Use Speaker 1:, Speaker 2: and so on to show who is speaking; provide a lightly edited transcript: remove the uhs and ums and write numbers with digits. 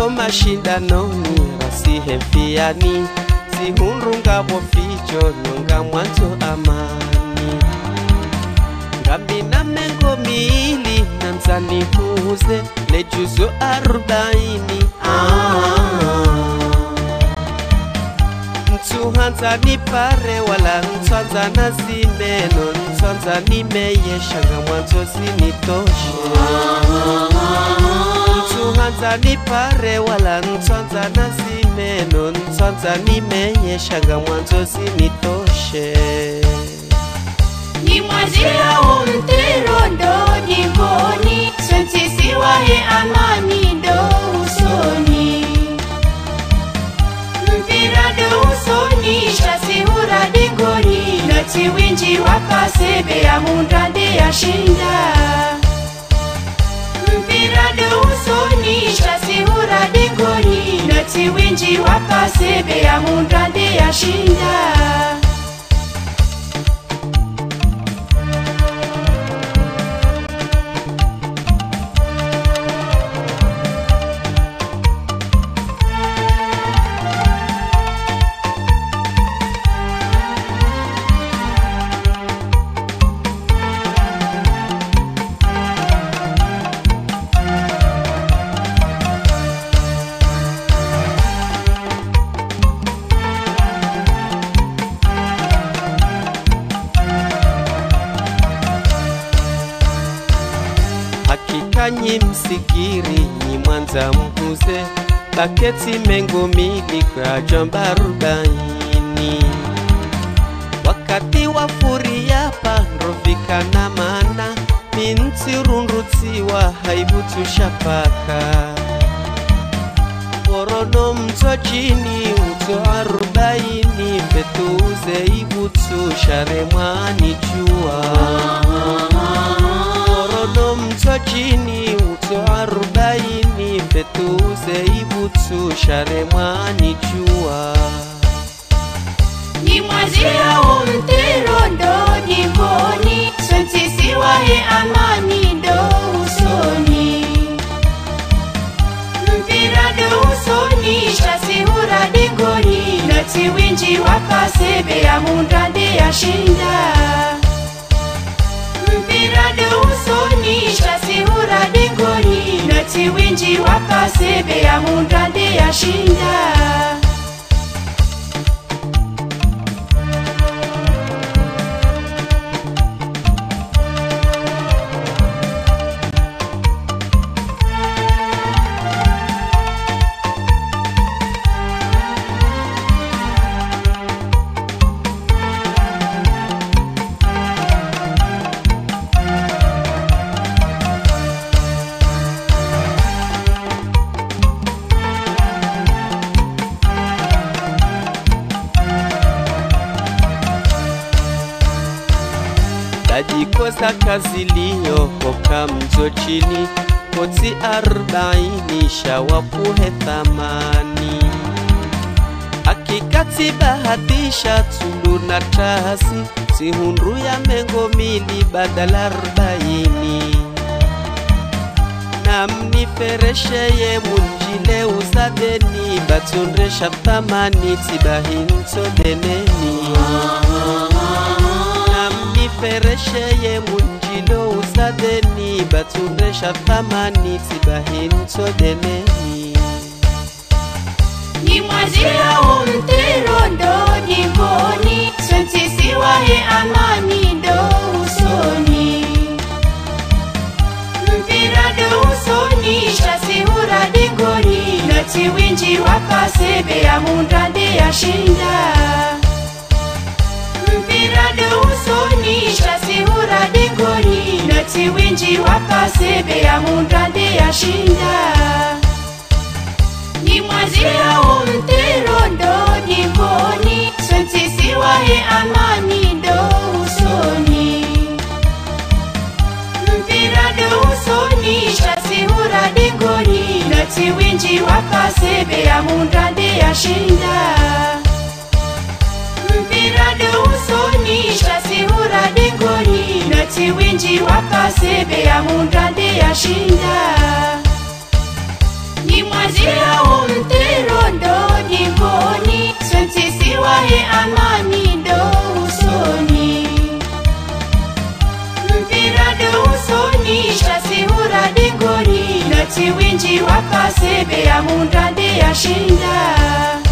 Speaker 1: mashindanoni rasihemfiani sihunrunga boficho nunga mwanzo amani ngambi na mengo mili nanzani huze lejuzo 40 Ntuhanza ni pare wala ntuhanza na sineno ntuhanza ni meye shanga mwanzo sinitoshe Ntuhanza ni pare wala ntuhanza na sineno ntuhanza ni meye shanga mwanzo sinitoshe
Speaker 2: Ni mwazia umtero ndo jingoni Swentisi wahe amani ndo usoni Mpira ndo usoni shasi hura dingoni Nati winji wakasebe ya mundande ya shinda Mpira ndo usoni shasi hura dingoni Nati winji wakasebe ya mundande ya shinda
Speaker 1: Nyi msikiri ni mwanza mhuze Baketi mengo mili kwa jamba 40 Wakati wa furia pandrofika na mana Minti runrutiwa haibutu shapaka Porono mto jini uto 40 Petuze ibutu share mwani jua Porono mto jini uto 40 Petuze ibutu share mwani jua
Speaker 2: Ni mwazia umtero ndo jingoni Swentisi wahe amani ndo usoni Mpira ndo usoni shasi hura dingoni Nati winji wakasebe ya mundande ya shinda Mpira ndo usoni shasi hura dingoni Nati winji wakasebe ya mundande ya shinda
Speaker 1: Tajikosa kazi liyo hoka mzo chini Koti 40 shawapuhe thamani Akikati bahatisha tundu na tasi Sihunru ya mengo mili badala 40 Namniferesheye munjile uzadeni Batundresha thamani tibahinto deneni Feresheye munjilo usadeni Batundresha thamani tibahinto deneni
Speaker 2: Ni mwazia umtero ndo jingoni Swentisi wahe amani ndo usoni Mpira ndo usoni shasi hura dingoni Nati winji wakasebe ya mundande ya shinda Mpira ndo usoni shasi hura dingoni Nati winji wakasebe ya mundande ya shinda Ni mwazia umtero ndo jingoni Swentisi wahe amani ndo usoni Mpira ndo usoni shasi hura dingoni Nati winji wakasebe ya mundande ya shinda Mpira ndo usoni shasi hura dingoni Nati winji wakasebe ya mundande ya shinda Ni Imwazia umtero ndo dingoni, sonsisi wahe amani ndo usoni. Mpira ndo usoni, shasihura dingoni, noti winji wakasebe ya mundande ya shinda.